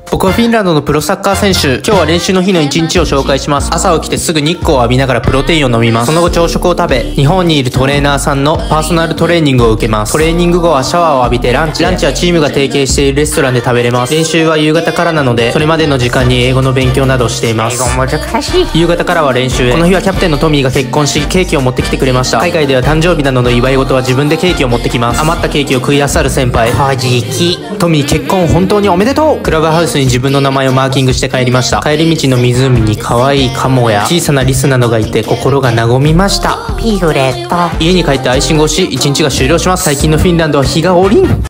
僕はフィンランドのプロサッカー選手。今日は練習の日の一日を紹介します。朝起きてすぐ日光を浴びながらプロテインを飲みます。その後朝食を食べ、日本にいるトレーナーさんのパーソナルトレーニングを受けます。トレーニング後はシャワーを浴びてランチはチームが提携しているレストランで食べれます。練習は夕方からなので、それまでの時間に英語の勉強などをしています。 英語難しい。 夕方からは練習へ。この日はキャプテンのトミーが結婚し、ケーキを持ってきてくれました。海外では誕生日などの祝い事は自分でケーキを持ってきます。余ったケーキを食い漁る先輩。 ほじき。 トミー結婚本当におめでとう。クラブハウスに自分の名前をマーキングして帰りました。帰り道の湖に可愛いカモや小さなリスなどがいて心が和みました。 ピグレット。 家に帰ってアイシングをし、一日が終了します。最近のフィンランドは日がおりん。